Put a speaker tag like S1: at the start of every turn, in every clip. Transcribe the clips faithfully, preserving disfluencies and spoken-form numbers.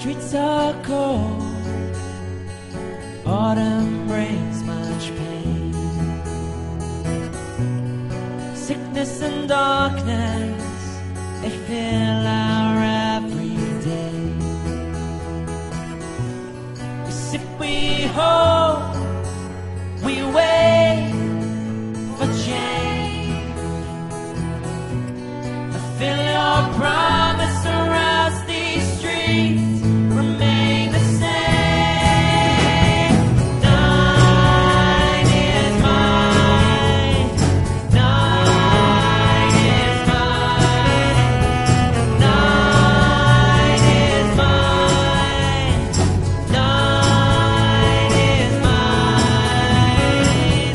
S1: streets are cold, autumn brings much pain. Sickness and darkness, they fill our everyday. 'Cause if we hope, we wait for change. Fulfill your promise or else these streets remain the same. Night is mine, night is mine, night is mine, night is mine.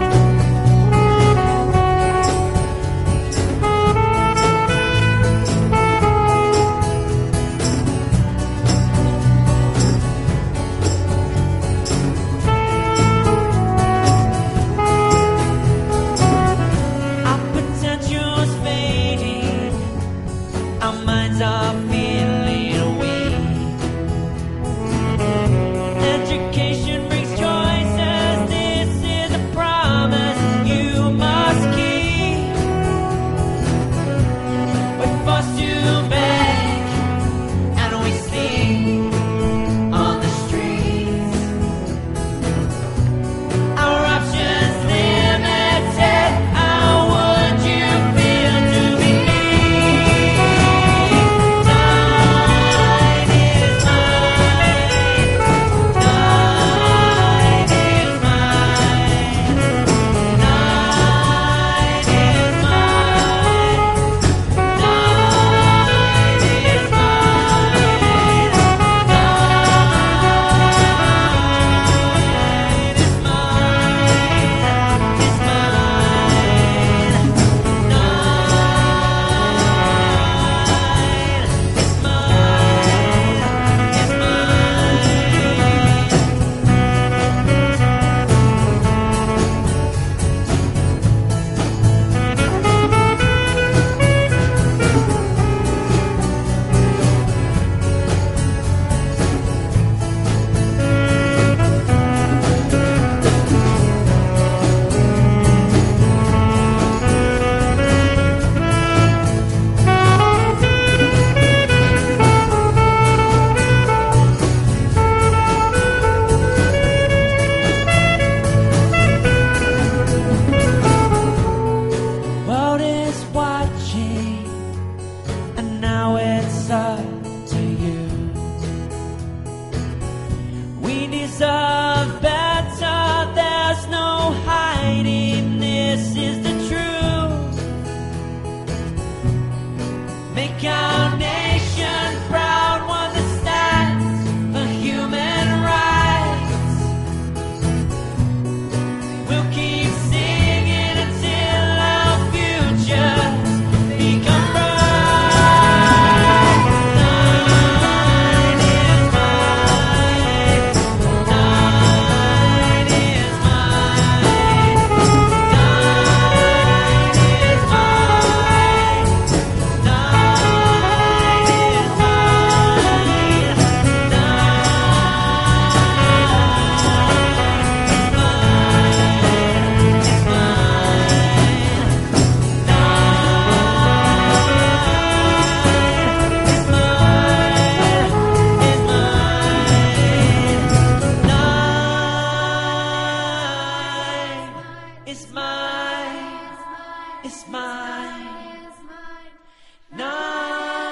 S1: Our potential's fading, our minds are feeling weak. Education brings choices, this is a promise you must keep. We're forced to beg, and we sleep on the streets. Our options limited, how would you feel to be me? Night is mine, night is mine, night is mine, night is world is watching, and now it's up to you. We deserve better, there's no hiding, this is the truth. Make our nation proud, one that stands for human rights. We'll keep singing until our futures become bright. Night is mine, night is mine, night is mine, night is mine, it's mine, it's mine,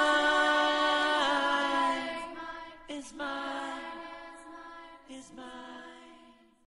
S1: night is mine, it's mine.